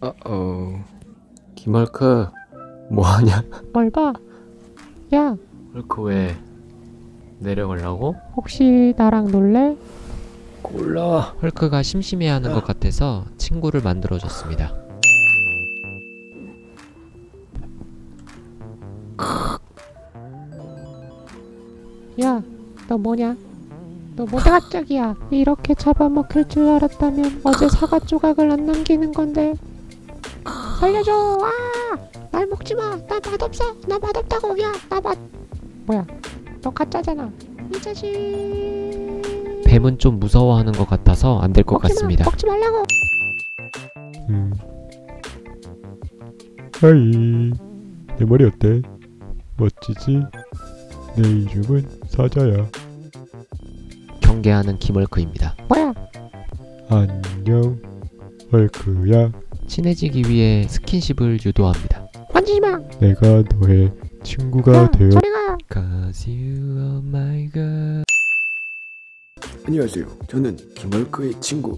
김헐크 뭐하냐? 뭘 봐? 야, 헐크 왜 내려가려고? 혹시 나랑 놀래? 몰라. 헐크가 심심해하는 것 같아서 친구를 만들어줬습니다. 야, 너 뭐냐? 너 뭐가 갑자기야? 이렇게 잡아먹힐 줄 알았다면 어제 사과 조각을 안 남기는 건데. 살려줘! 아! 날 먹지 마! 나 맛없어! 나 맛없다고! 야! 뭐야? 너 가짜잖아! 이 자식! 뱀은 좀 무서워하는 것 같아서 안 될 것 같습니다. 먹지 말라고! 하이, 내 머리 어때? 멋지지? 내 이름은 사자야. 경계하는 김헐크입니다. 뭐야? 안녕, 헐크야. 친해지기 위해 스킨십을 유도합니다. 만지지 마! 내가 너의 친구가 야! 되어. 저리 가! Cause you are my girl. 안녕하세요. 저는 김헐크의 친구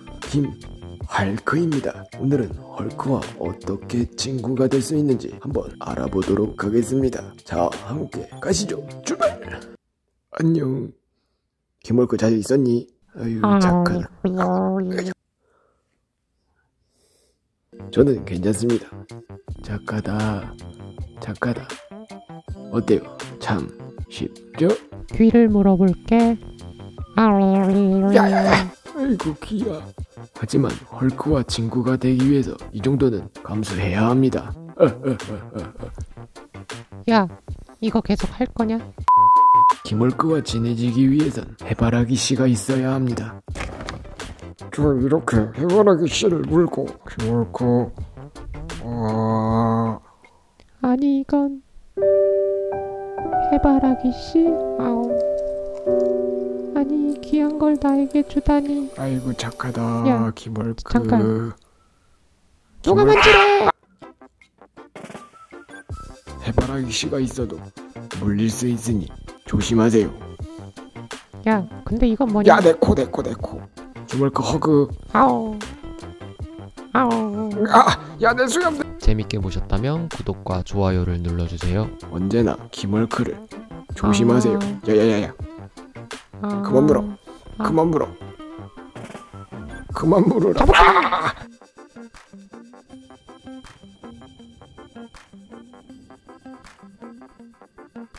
김헐크입니다. 오늘은 헐크와 어떻게 친구가 될 수 있는지 한번 알아보도록 하겠습니다. 자, 함께 가시죠. 출발! 안녕. 김헐크 잘 있었니? 아유, 착하다. 저는 괜찮습니다. 착하다. 어때요? 참 쉽죠? 귀를 물어볼게. 야야야! 아이고 귀야. 하지만 헐크와 친구가 되기 위해서 이 정도는 감수해야 합니다. 야, 이거 계속 할 거냐? 김헐크와 친해지기 위해선 해바라기 씨가 있어야 합니다. 저 이렇게 해바라기 씨를 물고 김헐크 아니 이건 해바라기 씨? 아우. 아니 귀한 걸 나에게 주다니. 아이고 착하다. 야, 김헐크. 잠깐. 누가 만지래? 해바라기 씨가 있어도 물릴 수 있으니 조심하세요. 야, 근데 이건 뭐냐? 야, 내 코. 김헐크 허그. 아우. 야, 내 수염. 재밌게 보셨다면 구독과 좋아요를 눌러주세요. 언제나 김헐크를 조심하세요. 야야야야. 그만 물어. 그만 물어라.